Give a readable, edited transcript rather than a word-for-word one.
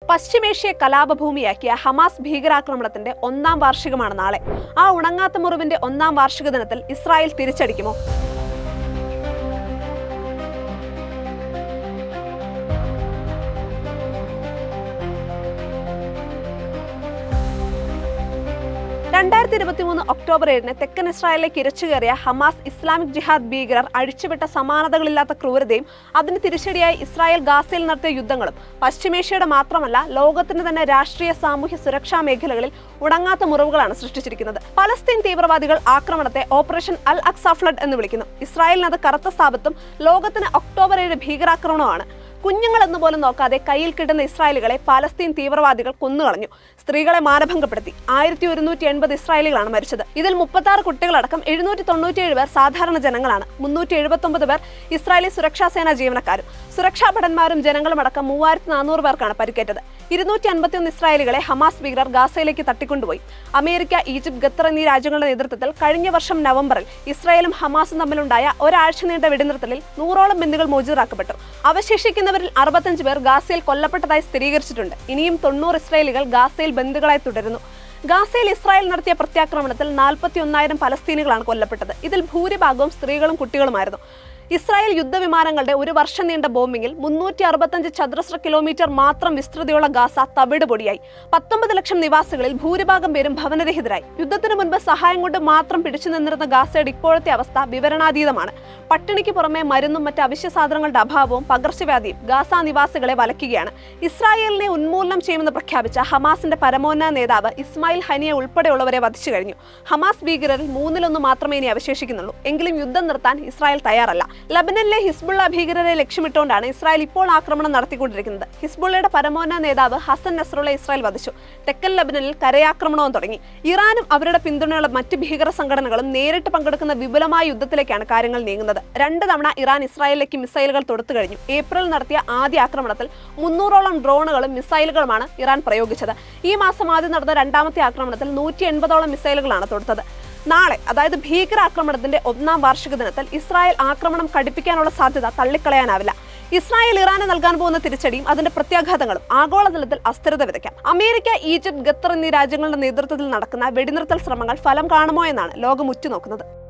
പശ്ചിമേഷ്യയെ കലാപഭൂമിയാക്കിയ Hamas ഭീകരാക്രമണത്തിന്റെ 1ാം വാർഷികമാണ് നാളെ. ആ ഉണങ്ങാത്ത മുറിവിന്റെ 1ാം വാർഷിക ദിനത്തിൽ ഇസ്രായേൽ തിരിച്ചടിക്കുമോ? ഒക്ടോബർ 7 തെക്കൻ ഇസ്രായേലിലേക്ക് ഇരച്ചുകയറിയ ഹമാസ് ഇസ്ലാമിക് ജിഹാദ് ഭീകരർ അഴിച്ചുവിട്ട സമാനതകളില്ലാത്ത ക്രൂരതയും അതിന് തിരിച്ചടിയായി ഇസ്രായേൽ ഗാസയിൽ നടത്തിയ യുദ്ധങ്ങളും പശ്ചിമേഷ്യയുടെ മാത്രമല്ല ലോകത്തിന് തന്നെ രാഷ്ട്രീയ സാമൂഹ്യ സുരക്ഷാ മേഖലകളിൽ ഉണങ്ങാത്ത മുറിവുകളാണ് സൃഷ്ടിച്ചിരിക്കുന്നത്. പലസ്തീൻ തീവ്രവാദികൾ ആക്രമണത്തെ ഓപ്പറേഷൻ അൽ അക്സ ഫ്ലഡ് എന്ന് വിളിക്കുന്നു. ഇസ്രായേലിന് അത് കറുത്ത സ്ഥാപത്തും ലോകത്തിന് ഒക്ടോബർ 7 ഭീകരാക്രമണമാണ്. കുഞ്ഞുങ്ങൾ എന്നുപോലും നോക്കാതെ കയ്യിൽ കിട്ടുന്ന ഇസ്രായേലികളെ പാലസ്തീൻ തീവ്രവാദികൾ കൊന്നുകളഞ്ഞു. സ്ത്രീകളെ മാനഭംഗപ്പെടുത്തി. 1180 ഇസ്രായേലികളാണ് മരിച്ചത്. ഇതിൽ 36 കുട്ടികളടക്കം 797 പേർ സാധാരണ ജനങ്ങളാണ്. 379 പേർ ഇസ്രായേലി സുരക്ഷാ സേനാ ജീവനക്കാരും. സുരക്ഷാ ഭടന്മാരും ജനങ്ങളും അടക്കം 3400 പേർക്കാണ് പരിക്കേറ്റത്. 251 ഇസ്രായേലികളെ ഹമാസ് ഭീകരർ ഗാസയിലേക്ക് തട്ടിക്കൊണ്ടുപോയി. അമേരിക്ക, ഈജിപ്ത്, ഖത്തർ എന്നീ രാജ്യങ്ങളുടെ നേതൃത്വത്തിൽ കഴിഞ്ഞ വർഷം നവംബറിൽ ഇസ്രായേലും ഹമാസും തമ്മിലുണ്ടായ ഒരാഴ്ച നീണ്ട വെടിനിർത്തലിൽ 100ഓളം ബന്ദികൾ മോചിതരാക്കപ്പെട്ടു. അവശേഷിക്കുന്നവരിൽ 65 പേർ ഗാസയിൽ കൊല്ലപ്പെട്ടതായി സ്ഥിരീകരിച്ചിട്ടുണ്ട്. ഇനിയും 90 ഇസ്രായേലികൾ ഗാസയിൽ ബന്ദികളായി തുടരുന്നു. ഗാസയിൽ ഇസ്രായേൽ നടത്തിയ പ്രത്യാക്രമണത്തിൽ 41,000 പലസ്തീനികളാണ് കൊല്ലപ്പെട്ടത്. ഇതിൽ ഭൂരിഭാഗവും സ്ത്രീകളും കുട്ടികളുമായിരുന്നു. ഇസ്രായേൽ യുദ്ധവിമാനങ്ങളുടെ ഒരു വർഷം നീണ്ട ബോംബിങ്ങിൽ 365 ചതുരശ്ര കിലോമീറ്റർ മാത്രം വിസ്തൃതിയുള്ള ഗാസ തവിട് പൊടിയായി. 19 ലക്ഷം നിവാസികളിൽ ഭൂരിഭാഗം പേരും ഭവനരഹിതരായി. യുദ്ധത്തിന് മുൻപ് സഹായം കൊണ്ട് മാത്രം പിടിച്ചു നിന്നിരുന്ന ഗാസയുടെ ഇപ്പോഴത്തെ അവസ്ഥ വിവരണാതീതമാണ്. പട്ടിണിക്ക് പുറമെ മരുന്നും മറ്റ് അവശ്യ സാധനങ്ങളുടെ അഭാവവും പകർച്ചവ്യാധിയും ഗാസ നിവാസികളെ വലയ്ക്കുകയാണ്. ഇസ്രായേലിനെ ഉന്മൂലനം ചെയ്യുമെന്ന് പ്രഖ്യാപിച്ച ഹമാസിന്റെ പരമോന്നത നേതാവ് ഇസ്മായിൽ ഹനിയെ ഉൾപ്പെടെയുള്ളവരെ വധിച്ചു കഴിഞ്ഞു. ഹമാസ് ഭീകരരിൽ 1/3 മാത്രമേ ഇനി അവശേഷിക്കുന്നുള്ളൂ. എങ്കിലും യുദ്ധം നിർത്താൻ ഇസ്രായേൽ തയ്യാറല്ല. ലബനനിലെ ഹിസ്ബുള്ള ഭീകരരെ ലക്ഷ്യമിട്ടുകൊണ്ടാണ് ഇസ്രായേൽ ഇപ്പോൾ ആക്രമണം നടത്തിക്കൊണ്ടിരിക്കുന്നത്. ഹിസ്ബുള്ളയുടെ പരമോന്നത നേതാവ് ഹസൻ നസ്രുള്ളയെ ഇസ്രായേൽ വധിച്ചു. തെക്കൻ ലബനനിൽ കരയാക്രമണവും തുടങ്ങി. ഇറാനും അവരുടെ പിന്തുണയുള്ള മറ്റ് ഭീകര സംഘടനകളും നേരിട്ട് പങ്കെടുക്കുന്ന വിപുലമായ യുദ്ധത്തിലേക്കാണ് കാര്യങ്ങൾ നീങ്ങുന്നത്. 2 തവണ ഇറാൻ ഇസ്രായേലിലേക്ക് മിസൈലുകൾ തൊടുത്തു കഴിഞ്ഞു. ഏപ്രിൽ നടത്തിയ ആദ്യ ആക്രമണത്തിൽ 300ഓളം ഡ്രോണുകളും മിസൈലുകളുമാണ് ഇറാൻ പ്രയോഗിച്ചത്. ഈ മാസം ആദ്യം നടന്ന 2ാമത്തെ ആക്രമണത്തിൽ 180ഓളം മിസൈലുകളാണ് തൊടുത്തത്. നാളെ, അതായത് ഭീകരാക്രമണത്തിന്റെ 1ാം വാർഷിക ദിനത്തിൽ ഇസ്രായേൽ ആക്രമണം കടുപ്പിക്കാനുള്ള സാധ്യത തള്ളിക്കളയാനാവില്ല. ഇസ്രായേൽ ഇറാന് നൽകാൻ പോകുന്ന തിരിച്ചടിയും അതിന്റെ പ്രത്യാഘാതങ്ങളും ആഗോളതലത്തിൽ അസ്ഥിരത വിതയ്ക്കാം. അമേരിക്ക, ഈജിപ്ത്, ഖത്തർ എന്നീ രാജ്യങ്ങളുടെ നേതൃത്വത്തിൽ നടക്കുന്ന വെടിനിർത്തൽ ശ്രമങ്ങൾ ഫലം കാണുമോ എന്നാണ് ലോകം ഉറ്റുനോക്കുന്നത്.